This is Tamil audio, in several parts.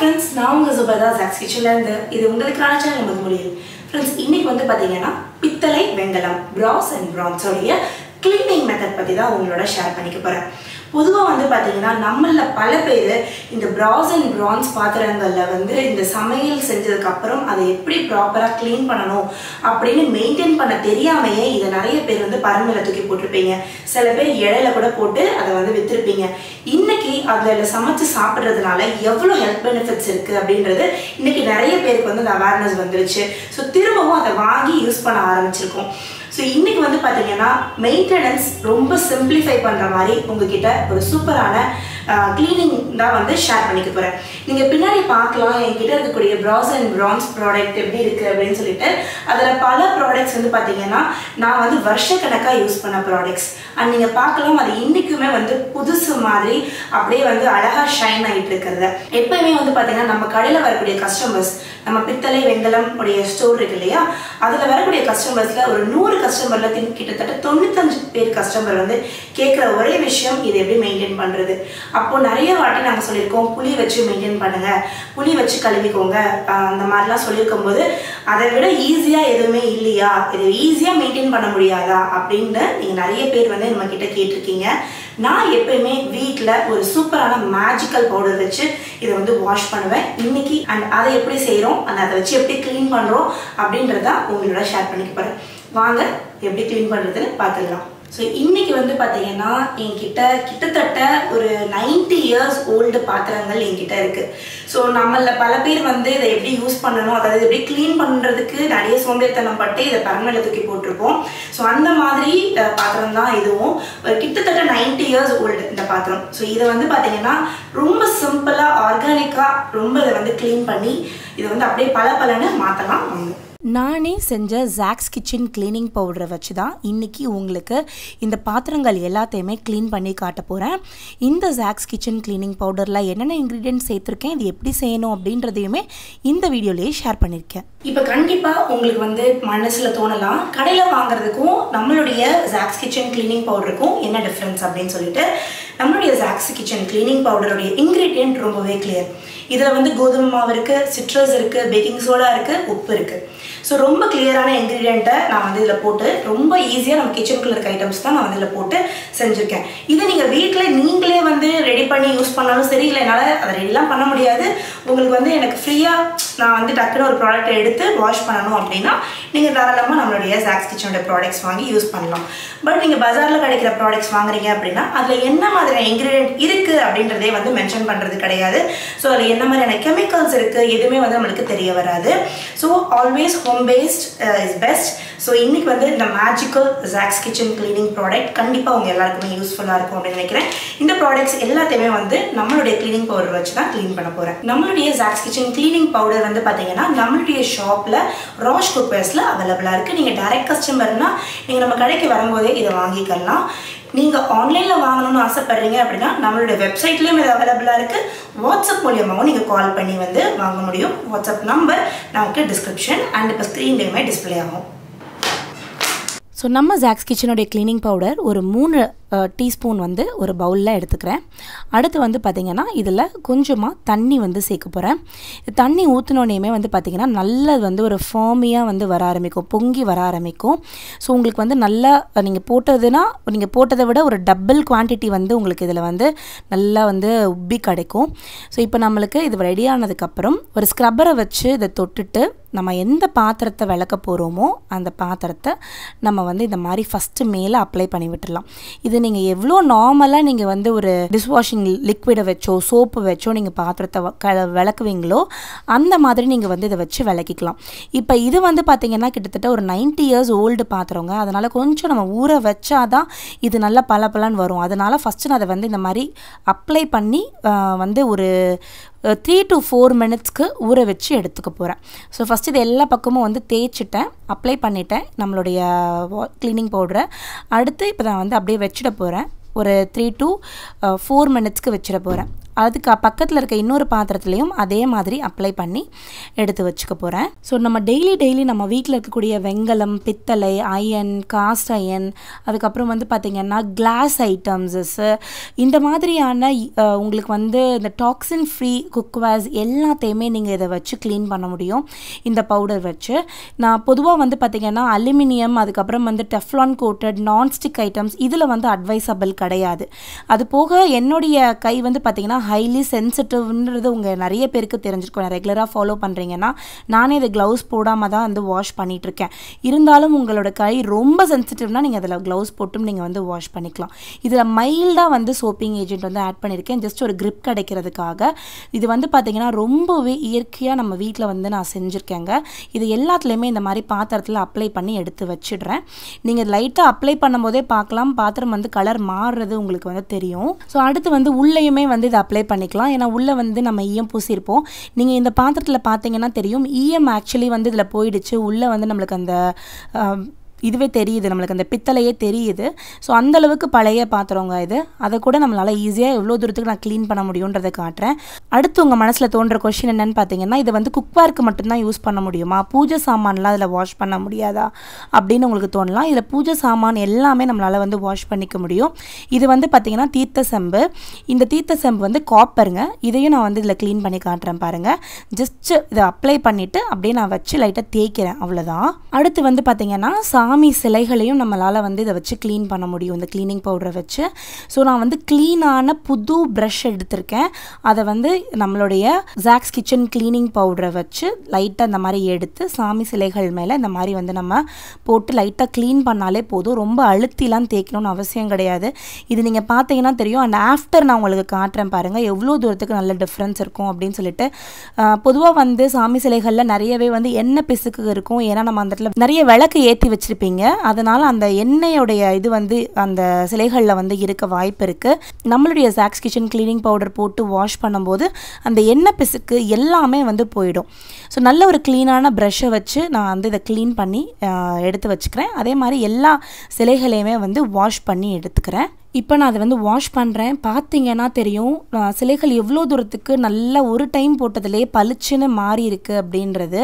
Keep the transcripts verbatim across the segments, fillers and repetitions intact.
friends, நான் உங்க சுபதா ஜாக்ஸ் கிச்சன்ல இருந்து இது உங்களுக்கான சேனல் மதுமொழியில். Friends, இன்னைக்கு வந்து பாத்தீங்கன்னா பித்தளை வெங்கலம் bronze and bronze உடைய cleaning method பத்தி தான் உங்களோட ஷேர் பண்ணிக்க போறேன். பொதுவா வந்து பாத்தீங்கன்னா நம்மள பல பேர் இந்த bronze and bronze பாத்திரங்கள்ல வந்து இந்த சமையல் செஞ்சதுக்கு அப்புறம் அதை எப்படி ப்ராப்பரா க்ளீன் பண்ணனும் அப்படினு மெயின்टेन பண்ண தெரியாமையே இத நிறைய பேர் வந்து பரமல தூக்கி போட்டுருப்பீங்க. சில பேர் இடையில கூட போட்டு அதை வந்து வித்துருப்பீங்க. இன்னைக்கு அதுல சமைச்சு சாப்பிடுறதுனால எவ்வளவு ஹெல்த் பெனிஃபிட்ஸ் இருக்கு அப்படின்றது இன்னைக்கு நிறைய பேருக்கு வந்து அந்த அவேர்னஸ் வந்துருச்சு. சோ திரும்பவும் அதை வாங்கி யூஸ் பண்ண ஆரம்பிச்சிருக்கோம். So இன்னைக்கு வந்து பாத்தீங்கன்னா மெயின்டெனன்ஸ் ரொம்ப சிம்பிளிஃபை பண்ற மாதிரி உங்ககிட்ட ஒரு சூப்பரான க்ளீனிங் தான் வந்து ஷேர் பண்ணிக்க போறேன். நீங்க பின்னாடி பார்க்கலாம் என்கிட்ட இருக்கக்கூடிய bronze and bronze ப்ராடக்ட் எப்படி இருக்கு அப்படின்னு சொல்லிட்டு அதுல பல ப்ராடக்ட்ஸ் வந்து பாத்தீங்கன்னா நான் வந்து வருஷக்கணக்கா யூஸ் பண்ண ப்ராடக்ட்ஸ் அண்ட் நீங்க பார்க்கலாம் அது இன்னைக்குமே வந்து புதுசு மாதிரி அப்படியே வந்து அழகா ஷைன் ஆயிட்டு இருக்கிறது. எப்பவுமே வந்து பாத்தீங்கன்னா நம்ம கடையில வரக்கூடிய கஸ்டமர்ஸ் நம்ம பித்தளை வெங்கலம் உடைய ஸ்டோர் இருக்கு இல்லையா, அதுல வரக்கூடிய கஸ்டமர்ஸ்ல ஒரு நூறு கஸ்டமர்ல கிட்டத்தட்ட தொண்ணூத்தஞ்சு பேர் கஸ்டமர் வந்து கேட்குற ஒரே விஷயம் இது எப்படி மெயின்டைன் பண்றது. அப்போ நிறைய வாட்டி நாங்கள் சொல்லியிருக்கோம் புளி வச்சு மெயின்டைன் பண்ணுங்க, புளி வச்சு கழுவிக்கோங்க அந்த மாதிரிலாம் சொல்லியிருக்கும் போது அதை விட ஈஸியா எதுவுமே இல்லையா, இது ஈஸியா மெயின்டைன் பண்ண முடியாதா அப்படின்னு நீங்க நிறைய பேர் வந்து நம்ம கிட்ட கேட்டிருக்கீங்க. நான் எப்பயுமே வீட்டில் ஒரு சூப்பரான மேஜிக்கல் பவுடர் வச்சு இதை வந்து வாஷ் பண்ணுவேன் இன்னைக்கு. அண்ட் அதை எப்படி செய்கிறோம் அண்ட் அதை வச்சு எப்படி க்ளீன் பண்ணுறோம் அப்படின்றத உங்களோட ஷேர் பண்ணிக்க போகிறேன். வாங்க எப்படி க்ளீன் பண்ணுறதுன்னு பார்த்துக்கலாம். ஸோ இன்னைக்கு வந்து பார்த்தீங்கன்னா என்கிட்ட கிட்டத்தட்ட ஒரு நைன்டி இயர்ஸ் ஓல்டு பாத்திரங்கள் என்கிட்ட இருக்கு. ஸோ நம்மள பல பேர் வந்து இதை எப்படி யூஸ் பண்ணணும், அதாவது எப்படி க்ளீன் பண்ணுறதுக்கு நிறைய சோம்பேறித்தனம் பட்டு இதை பரமல தூக்கி போட்டிருப்போம். ஸோ அந்த மாதிரி பாத்திரம் தான் இதுவும். கிட்டத்தட்ட நைன்டி இயர்ஸ் ஓல்டு இந்த பாத்திரம். ஸோ இதை வந்து பார்த்தீங்கன்னா ரொம்ப சிம்பிளாக ஆர்கானிக்காக ரொம்ப இதை வந்து க்ளீன் பண்ணி இதை வந்து அப்படியே பல பலன்னு மாற்றலாம். வாங்க. நானே செஞ்ச ஜாக்ஸ் கிச்சன் க்ளீனிங் பவுடரை வச்சு தான் இன்றைக்கி உங்களுக்கு இந்த பாத்திரங்கள் எல்லாத்தையுமே க்ளீன் பண்ணி காட்ட போகிறேன். இந்த ஜாக்ஸ் கிச்சன் க்ளீனிங் பவுடரில் என்னென்ன இன்க்ரீடியன்ட் சேர்த்துருக்கேன், இது எப்படி செய்யணும் அப்படின்றதையுமே இந்த வீடியோலேயே ஷேர் பண்ணியிருக்கேன். இப்போ கண்டிப்பாக உங்களுக்கு வந்து மனசில் தோணலாம் கடையில் வாங்குறதுக்கும் நம்மளுடைய ஜாக்ஸ் கிச்சன் க்ளீனிங் பவுடருக்கும் என்ன டிஃப்ரென்ஸ் அப்படின்னு சொல்லிட்டு. நம்மளுடைய ஜாக்ஸ் கிச்சன் க்ளீனிங் பவுடருடைய இன்க்ரீடியன்ட் ரொம்பவே கிளியர். இதில் வந்து கோதுமை மாவு இருக்குது, சிட்ரஸ் இருக்குது, பேக்கிங் சோடா இருக்குது, உப்பு இருக்குது. ஸோ ரொம்ப கிளியரான இன்க்ரீடியண்ட்டை நான் வந்து இதில் போட்டு ரொம்ப ஈஸியாக நம்ம கிச்சனுக்குள்ள இருக்க ஐட்டம்ஸ் தான் நான் வந்து இதில் போட்டு செஞ்சுருக்கேன். இதை நீங்கள் வீட்டில் நீங்களே வந்து ரெடி பண்ணி யூஸ் பண்ணாலும் சரி, இல்லை என்னால் அதை ரெடிலாம் பண்ண முடியாது, உங்களுக்கு வந்து எனக்கு ஃப்ரீயாக நான் வந்து டக்குன்னு ஒரு ப்ராடக்ட்டை எடுத்து வாஷ் பண்ணணும் அப்படின்னா நீங்கள் தாராளமாக நம்மளுடைய ஜாக்ஸ் கிச்சனோட ப்ராடக்ட்ஸ் வாங்கி யூஸ் பண்ணலாம். பட் நீங்கள் பஜாரில் கிடைக்கிற ப்ராடக்ட்ஸ் வாங்குறீங்க அப்படின்னா அதில் என்ன மாதிரியான இன்க்ரீடியன்ட் இருக்குது அப்படின்றதே வந்து மென்ஷன் பண்ணுறது கிடையாது. ஸோ அதில் என்ன மாதிரியான கெமிக்கல்ஸ் இருக்குது எதுவுமே வந்து நம்மளுக்கு தெரிய வராது. So always home based is best. So இன்னைக்கு வந்து இந்த magical Jack's kitchen cleaning product கண்டிப்பாக உங்கள் எல்லாருக்குமே யூஸ்ஃபுல்லாக இருக்கும் அப்படின்னு நினைக்கிறேன். இந்த ப்ராடக்ட்ஸ் எல்லாத்தையுமே வந்து நம்மளுடைய கிளீனிங் பவுடர் வச்சு தான் க்ளீன் பண்ண போகிறேன். நம்மளுடைய ஜாக்ஸ் கிச்சன் கிளீனிங் பவுடர் வந்து பார்த்தீங்கன்னா நம்மளுடைய ஷாப்பில் ராஷ் குக்வேர்ஸில் அவைலபிளாக இருக்குது. நீங்கள் டைரக்ட் கஸ்டமர்னா நீங்கள் நம்ம கடைக்கு வரும்போதே இதை வாங்கிக்கலாம். நீங்கள் ஆன்லைனில் வாங்கணும்னு ஆசைப்படுறீங்க அப்படின்னா நம்மளுடைய வெப்சைட்லேயும் இது அவைலபிளாக இருக்குது. வாட்ஸ்அப் மூலியமாகவும் நீங்கள் கால் பண்ணி வந்து வாங்க முடியும். வாட்ஸ்அப் நம்பர் நமக்கு டிஸ்கிரிப்ஷன் அண்ட் இப்போ ஸ்க்ரீன்லேயுமே டிஸ்பிளே ஆகும். ஸோ நம்ம ஜாக்ஸ் கிச்சனுடைய க்ளீனிங் பவுடர் ஒரு மூணு டீஸ்பூன் வந்து ஒரு பவுலில் எடுத்துக்கிறேன். அடுத்து வந்து பார்த்திங்கன்னா இதில் கொஞ்சமாக தண்ணி வந்து சேர்க்க போகிறேன். தண்ணி ஊற்றினோடனேயுமே வந்து பார்த்திங்கன்னா நல்லா வந்து ஒரு ஃபார்மியாக வந்து வர ஆரம்பிக்கும், பொங்கி வர ஆரம்பிக்கும். ஸோ உங்களுக்கு வந்து நல்லா நீங்கள் போட்டதுன்னா நீங்கள் போட்டதை விட ஒரு டபுள் குவான்டிட்டி வந்து உங்களுக்கு இதில் வந்து நல்லா வந்து உப்பி கிடைக்கும். ஸோ இப்போ நம்மளுக்கு இது ரெடி ஆனதுக்கப்புறம் ஒரு ஸ்க்ரப்பரை வச்சு இதை தொட்டுட்டு நம்ம எந்த பாத்திரத்தை விளக்க போகிறோமோ அந்த பாத்திரத்தை நம்ம வந்து இந்த மாதிரி ஃபஸ்ட்டு மேலே அப்ளை பண்ணி விட்டுடலாம். இது நீங்கள் எவ்வளோ நார்மலாக நீங்கள் வந்து ஒரு டிஷ்வாஷிங் லிக்விடை வச்சோ சோப்பு வச்சோ நீங்கள் பாத்திரத்தை க விளக்குவீங்களோ அந்த மாதிரி நீங்கள் வந்து இதை வச்சு விளக்கிக்கலாம். இப்போ இது வந்து பார்த்திங்கன்னா கிட்டத்தட்ட ஒரு நைன்ட்டி இயர்ஸ் ஓல்டு பாத்திரங்க, அதனால் கொஞ்சம் நம்ம ஊற வச்சாதான் இது நல்லா பல பலன்னு வரும். அதனால் ஃபஸ்ட்டு நான் அதை வந்து இந்த மாதிரி அப்ளை பண்ணி வந்து ஒரு த்ரீ டு ஃபோர் மினிட்ஸ்க்கு ஊற வச்சு எடுத்துக்க போகிறேன். ஸோ ஃபஸ்ட் இது எல்லா பக்கமும் வந்து தேய்ச்சிட்டேன், அப்ளை பண்ணிட்டேன் நம்மளுடைய க்ளீனிங் பவுடரை. அடுத்து இப்போ நான் வந்து அப்படியே வச்சிட போகிறேன். ஒரு த்ரீ டு ஃபோர் மினிட்ஸ்க்கு வச்சிட போகிறேன். அதுக்கு பக்கத்தில் இருக்க இன்னொரு பாத்திரத்துலேயும் அதே மாதிரி அப்ளை பண்ணி எடுத்து வச்சுக்க போகிறேன். ஸோ நம்ம டெய்லி டெய்லி நம்ம வீட்டில் இருக்கக்கூடிய வெங்கலம், பித்தளை, அயன், காஸ்ட் அயன், அதுக்கப்புறம் வந்து பார்த்திங்கன்னா கிளாஸ் ஐட்டம்ஸு, இந்த மாதிரியான உங்களுக்கு வந்து இந்த டாக்ஸின் ஃப்ரீ குக்வேர்ஸ் எல்லாத்தையுமே நீங்கள் இதை வச்சு க்ளீன் பண்ண முடியும் இந்த பவுடர் வச்சு. நான் பொதுவாக வந்து பார்த்திங்கன்னா அலுமினியம், அதுக்கப்புறம் வந்து டெஃப்லான் கோட்டட் நான்ஸ்டிக் ஐட்டம்ஸ் இதில் வந்து அட்வைசபிள் கிடையாது. அது போக என்னுடைய கை வந்து பார்த்திங்கன்னா ஹைலி சென்சிட்டிவ்ன்றது உங்கள் நிறைய பேருக்கு தெரிஞ்சிருக்கும். நான் ரெகுலராக ஃபாலோ பண்ணுறீங்கன்னா நானே இதை க்ளவுஸ் போடாமல் தான் வந்து வாஷ் பண்ணிகிட்ருக்கேன். இருந்தாலும் உங்களோட கை ரொம்ப சென்சிட்டிவ்னால் நீங்கள் அதில் க்ளவுஸ் போட்டும் நீங்கள் வந்து வாஷ் பண்ணிக்கலாம். இதில் மைல்டாக வந்து சோப்பிங் ஏஜென்ட் வந்து ஆட் பண்ணியிருக்கேன், ஜஸ்ட் ஒரு grip கிடைக்கிறதுக்காக. இது வந்து பார்த்திங்கன்னா ரொம்பவே இயற்கையாக நம்ம வீட்டில் வந்து நான் செஞ்சுருக்கேங்க. இது எல்லாத்துலேயுமே இந்த மாதிரி பாத்திரத்தில் அப்ளை பண்ணி எடுத்து வச்சிடுறேன். நீங்கள் லைட்டாக அப்ளை பண்ணும்போதே பார்க்கலாம் பாத்திரம் வந்து கலர் மாறுறது உங்களுக்கு வந்து தெரியும். ஸோ அடுத்து வந்து உள்ளேயுமே வந்து இதை அப்ளை பண்ணிக்கலாம். ஏன்னா உள்ளே வந்து நம்ம ஈயம் பூசியிருப்போம். நீங்கள் இந்த பாத்திரத்தில் பார்த்தீங்கன்னா தெரியும், ஈயம் ஆக்சுவலி வந்து இதில் போயிடுச்சு. உள்ளே வந்து நம்மளுக்கு அந்த இதுவே தெரியுது, நம்மளுக்கு அந்த பித்தளையே தெரியுது. ஸோ அந்தளவுக்கு பழைய பாத்திரங்க இது. அதை கூட நம்மளால் ஈஸியாக எவ்வளோ தூரத்துக்கு நான் க்ளீன் பண்ண முடியுன்றதை காட்டுறேன். அடுத்து உங்கள் மனசில் தோன்ற கொஷின் என்னென்னு பார்த்தீங்கன்னா, இதை வந்து குக்வேருக்கு மட்டும்தான் யூஸ் பண்ண முடியுமா, பூஜை சாமான்லாம் அதில் வாஷ் பண்ண முடியாதா அப்படின்னு உங்களுக்கு தோணலாம். இதில் பூஜை சாமான் எல்லாமே நம்மளால் வந்து வாஷ் பண்ணிக்க முடியும். இது வந்து பார்த்திங்கன்னா தீர்த்த செம்பு. இந்த தீர்த்த செம்பு வந்து காப்பருங்க. இதையும் நான் வந்து இதில் க்ளீன் பண்ணி காட்டுறேன் பாருங்கள். ஜஸ்ட்டு இதை அப்ளை பண்ணிவிட்டு அப்படியே நான் வச்சு லைட்டாக தேய்க்கிறேன், அவ்வளோதான். அடுத்து வந்து பார்த்திங்கன்னா சாமி சிலைகளையும் நம்மளால் வந்து இதை வச்சு க்ளீன் பண்ண முடியும் இந்த க்ளீனிங் பவுடரை வச்சு. ஸோ நான் வந்து க்ளீனான புது ப்ரஷ் எடுத்திருக்கேன். அதை வந்து நம்மளுடைய ஜாக்ஸ் கிச்சன் க்ளீனிங் பவுடரை வச்சு லைட்டாக இந்த மாதிரி எடுத்து சாமி சிலைகள் மேலே இந்த மாதிரி வந்து நம்ம போட்டு லைட்டாக க்ளீன் பண்ணாலே போதும். ரொம்ப அழுத்திலாம் தேய்க்கணும்னு அவசியம் கிடையாது. இது நீங்கள் பார்த்தீங்கன்னா தெரியும். அண்ட் ஆஃப்டர் நான் உங்களுக்கு காட்டுறேன் பாருங்கள் எவ்வளோ தூரத்துக்கு நல்ல டிஃப்ரென்ஸ் இருக்கும் அப்படின்னு சொல்லிட்டு. பொதுவாக வந்து சாமி சிலைகளில் நிறையவே வந்து எண்ணெய் பிசுக்கு இருக்கும். ஏன்னா நம்ம அந்த இடத்துல நிறைய விளக்கு ஏற்றி வச்சுருப்பீங்க. அதனால் அந்த எண்ணெயோடைய இது வந்து அந்த சிலைகளில் வந்து இருக்க வாய்ப்பு இருக்குது. நம்மளுடைய ஜாக்ஸ் கிச்சன் க்ளீனிங் பவுடர் போட்டு வாஷ் பண்ணும்போது அந்த எண்ணெய் பிசுக்கு எல்லாமே வந்து போயிடும். ஸோ நல்ல ஒரு க்ளீனான ப்ரஷ்ஷை வச்சு நான் வந்து இதை க்ளீன் பண்ணி எடுத்து வச்சுக்கிறேன். அதே மாதிரி எல்லா சிலைகளையுமே வந்து வாஷ் பண்ணி எடுத்துக்கிறேன். இப்போ நான் அதை வந்து வாஷ் பண்ணுறேன். பார்த்தீங்கன்னா தெரியும் சிலைகள் எவ்வளோ தூரத்துக்கு நல்லா ஒரு டைம் போட்டதுலே பளிச்சுன்னு மாறி இருக்குது அப்படின்றது.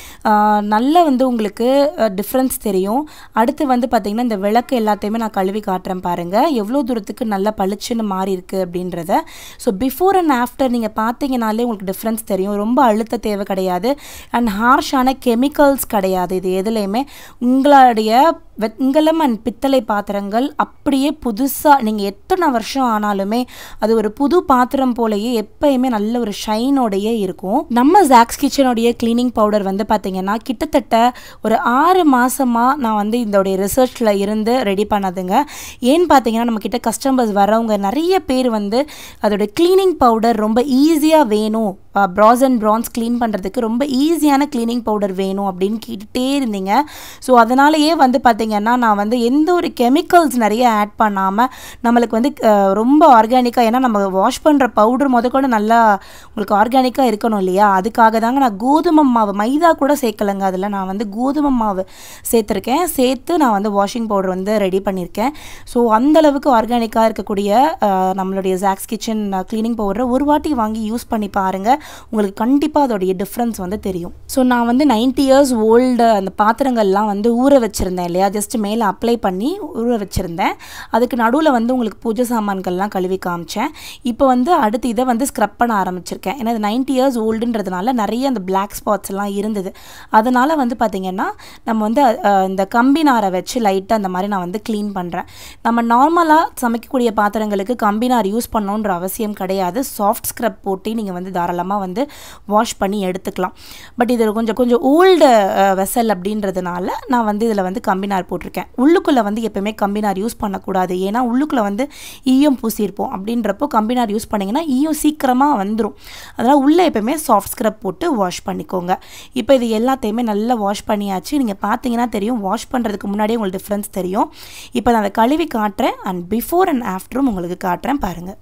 நல்லா வந்து உங்களுக்கு டிஃப்ரென்ஸ் தெரியும். அடுத்து வந்து பார்த்திங்கன்னா இந்த விளக்கு எல்லாத்தையுமே நான் கழுவி காட்டுறேன் பாருங்கள் எவ்வளோ தூரத்துக்கு நல்லா பளிச்சுன்னு மாறி இருக்குது அப்படின்றத. ஸோ பிஃபோர் அண்ட் ஆஃப்டர் நீங்கள் பார்த்தீங்கனாலே உங்களுக்கு டிஃப்ரென்ஸ் தெரியும். ரொம்ப அழுத்த தேவை கிடையாது அண்ட் ஹார்ஷான கெமிக்கல்ஸ் கிடையாது. இது எதுலேயுமே உங்களுடைய வெங்கலம் அண்ட் பித்தளை பாத்திரங்கள் அப்படியே புதுசாக நீங்கள் எத்தனை வருஷம் ஆனாலுமே அது ஒரு புது பாத்திரம் போலயே எப்பயுமே நல்ல ஒரு ஷைனோடையே இருக்கும். நம்ம ஜாக்ஸ் கிச்சனுடைய க்ளீனிங் பவுடர் வந்து பார்த்திங்கன்னா கிட்டத்தட்ட ஒரு ஆறு மாதமாக நான் வந்து இதோடைய ரிசர்ச்சில் இருந்து ரெடி பண்ணதுங்க. ஏன்னு பார்த்தீங்கன்னா நம்மக்கிட்ட கஸ்டமர்ஸ் வரவங்க நிறைய பேர் வந்து அதோடைய க்ளீனிங் பவுடர் ரொம்ப ஈஸியாக வேணும், ப்ராஸ் அண்ட் ப்ரான்ஸ் க்ளீன் பண்ணுறதுக்கு ரொம்ப ஈஸியான க்ளீனிங் பவுடர் வேணும் அப்படின்னு கேட்டுகிட்டே இருந்தீங்க. ஸோ அதனாலேயே வந்து பார்த்திங்கன்னா நான் வந்து எந்த ஒரு கெமிக்கல்ஸ் நிறைய ஆட் பண்ணாமல் நம்மளுக்கு வந்து ரொம்ப ஆர்கானிக்காக, ஏன்னா நம்ம வாஷ் பண்ணுற பவுடர் முத கூட நல்லா உங்களுக்கு ஆர்கானிக்காக இருக்கணும் இல்லையா, அதுக்காக தாங்க நான் கோதுமை மாவு, மைதா கூட சேர்க்கலைங்க அதில், நான் வந்து கோதுமை மாவு சேர்த்துருக்கேன். சேர்த்து நான் வந்து வாஷிங் பவுடர் வந்து ரெடி பண்ணியிருக்கேன். ஸோ அந்தளவுக்கு ஆர்கானிக்காக இருக்கக்கூடிய நம்மளுடைய ஜாக்ஸ் கிச்சன் க்ளீனிங் பவுடரை ஒரு வாட்டி வாங்கி யூஸ் பண்ணி பாருங்கள், உங்களுக்கு கண்டிப்பாக அதோடைய டிஃப்ரென்ஸ் வந்து தெரியும். ஸோ நான் வந்து நைன்ட்டி இயர்ஸ் ஓல்டு அந்த பாத்திரங்கள்லாம் வந்து ஊற வச்சுருந்தேன் இல்லையா, ஜஸ்ட் மேலே அப்ளை பண்ணி ஊற வச்சுருந்தேன். அதுக்கு நடுவில் வந்து உங்களுக்கு பூஜை சாமான்கள்லாம் கழுவி காமிச்சேன். இப்போ வந்து அடுத்து இதை வந்து ஸ்க்ரப் பண்ண ஆரம்பிச்சிருக்கேன். ஏன்னா இது நைன்ட்டி இயர்ஸ் ஓல்டுன்றதுனால நிறைய அந்த பிளாக் ஸ்பாட்ஸ் எல்லாம் இருந்தது. அதனால் வந்து பார்த்திங்கன்னா நம்ம வந்து இந்த கம்பி நாரை வச்சு லைட்டாக அந்த மாதிரி நான் வந்து க்ளீன் பண்ணுறேன். நம்ம நார்மலாக சமைக்கக்கூடிய பாத்திரங்களுக்கு கம்பி நார் யூஸ் பண்ணணுன்ற அவசியம் கிடையாது. சாஃப்ட் ஸ்க்ரப் போட்டு நீங்கள் வந்து தாராளமாக வந்து வாஷ் பண்ணி எடுத்துக்கலாம். பட் இது கொஞ்சம் கொஞ்சம் ஓல்டு வெசல் அப்படின்றதுனால நான் வந்து இதில் வந்து கம்பினார் போட்டிருக்கேன். உள்ளுக்குள்ளே வந்து எப்போயுமே கம்பினார் யூஸ் பண்ணக்கூடாது. ஏன்னா உள்ளுக்குள்ளே வந்து ஈயம் பூசியிருப்போம். அப்படின்றப்போ கம்பினார் யூஸ் பண்ணிங்கன்னா ஈயம் சீக்கிரமாக வந்துடும். அதனால் உள்ளே எப்போயுமே சாஃப்ட் ஸ்க்ரப் போட்டு வாஷ் பண்ணிக்கோங்க. இப்போ இது எல்லாத்தையுமே நல்லா வாஷ் பண்ணியாச்சு. நீங்கள் பார்த்தீங்கன்னா தெரியும், வாஷ் பண்ணுறதுக்கு முன்னாடியே உங்களுக்கு டிஃப்ரென்ஸ் தெரியும். இப்போ நான் அதை கழுவி காட்டுறேன் அண்ட் பிஃபோர் அண்ட் ஆஃப்டரும் உங்களுக்கு காட்டுறேன் பாருங்கள்.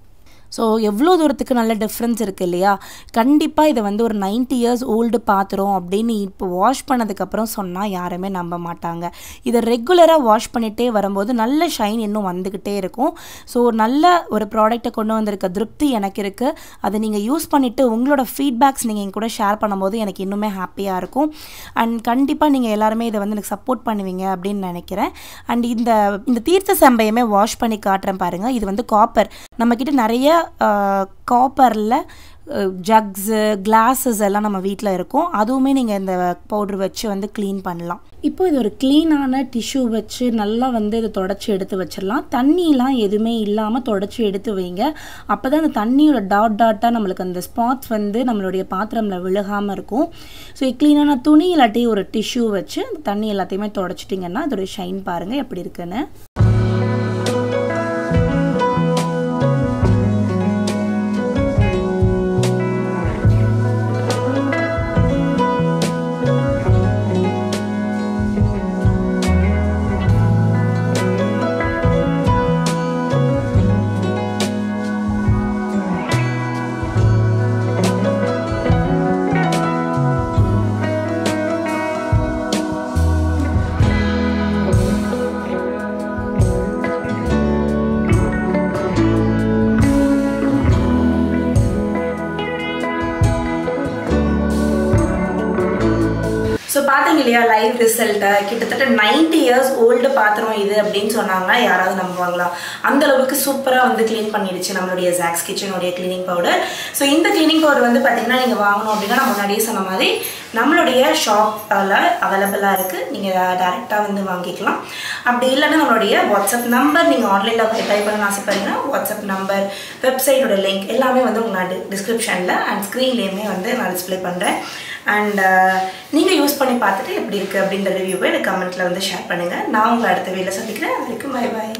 ஸோ எவ்வளோ தூரத்துக்கு நல்ல டிஃப்ரென்ஸ் இருக்குது இல்லையா? கண்டிப்பாக இதை வந்து ஒரு நைன்ட்டி இயர்ஸ் ஓல்டு பாத்திரம் அப்படின்னு இப்போ வாஷ் பண்ணதுக்கப்புறம் சொன்னால் யாருமே நம்ப மாட்டாங்க. இதை ரெகுலராக வாஷ் பண்ணிகிட்டே வரும்போது நல்ல ஷைன் இன்னும் வந்துக்கிட்டே இருக்கும். ஸோ நல்ல ஒரு ப்ராடக்டை கொண்டு வந்திருக்க திருப்தி எனக்கு இருக்குது. அதை நீங்கள் யூஸ் பண்ணிவிட்டு உங்களோட ஃபீட்பேக்ஸ் நீங்கள் என் கூட ஷேர் பண்ணும்போது எனக்கு இன்னுமே ஹாப்பியாக இருக்கும். அண்ட் கண்டிப்பாக நீங்கள் எல்லாருமே இதை வந்து எனக்கு சப்போர்ட் பண்ணுவீங்க அப்படின்னு நினைக்கிறேன். அண்ட் இந்த இந்த தீர்த்த செம்பையுமே வாஷ் பண்ணி காட்டுறேன் பாருங்கள். இது வந்து காப்பர். நம்மக்கிட்ட நிறைய காப்பரில் ஜக்ஸு கிளாஸஸ் எல்லாம் நம்ம வீட்டில் இருக்கும். அதுவுமே நீங்கள் இந்த பவுட்ரு வச்சு வந்து க்ளீன் பண்ணலாம். இப்போ இது ஒரு க்ளீனான டிஷ்யூ வச்சு நல்லா வந்து இதை தொடச்சி எடுத்து வச்சிடலாம். தண்ணியெலாம் எதுவுமே இல்லாமல் தொடச்சி எடுத்து வைங்க. அப்போ தான் அந்த தண்ணியோட டாட் டாட்டாக நம்மளுக்கு அந்த ஸ்பாட்ஸ் வந்து நம்மளுடைய பாத்திரமில் விழுகாமல் இருக்கும். ஸோ க்ளீனான துணி இல்லாட்டி ஒரு டிஷ்யூ வச்சு அந்த தண்ணி எல்லாத்தையுமே தொடச்சிட்டிங்கன்னா அதோடைய ஷைன் பாருங்கள் எப்படி இருக்குன்னு. ஸோ பார்த்தீங்க இல்லையா லைவ் ரிசல்ட்டை? கிட்டத்தட்ட நைன்ட்டி இயர்ஸ் ஓல்டு பாத்திரம் இது அப்படின்னு சொன்னாங்கன்னா யாராவது நம்புவாங்களா? அந்த அளவுக்கு சூப்பராக வந்து க்ளீன் பண்ணிடுச்சு நம்மளுடைய ஜாக்ஸ் கிச்சனுடைய க்ளீனிங் பவுடர். ஸோ இந்த க்ளீனிங் பவுடர் வந்து பார்த்தீங்கன்னா நீங்கள் வாங்கணும் அப்படின்னா நான் முன்னாடியே சொன்ன மாதிரி நம்மளுடைய ஷாப்பில் அவைலபிளாக இருக்குது. நீங்கள் டேரெக்டாக வந்து வாங்கிக்கலாம். அப்படி இல்லைன்னா நம்மளுடைய வாட்ஸ்அப் நம்பர், நீங்கள் ஆன்லைனில் டைப் பண்ண ஆசைப்படுறீங்கன்னா வாட்ஸ்அப் நம்பர், வெப்சைட்டோட லிங்க் எல்லாமே வந்து உங்கள் டிஸ்கிரிப்ஷனில் அண்ட் ஸ்க்ரீன்லேயுமே வந்து நான் டிஸ்பிளே பண்ணுறேன். அண்ட் நீங்கள் யூஸ் பண்ணி பார்த்துட்டு எப்படி இருக்குது அப்படின்ற ரிவ்யூவை எனக்கு கமெண்ட்டில் வந்து ஷேர் பண்ணுங்கள். நான் உங்களை அடுத்த வீடியோவில் சந்திக்கிறேன். அது வரைக்கும் பை பாய்.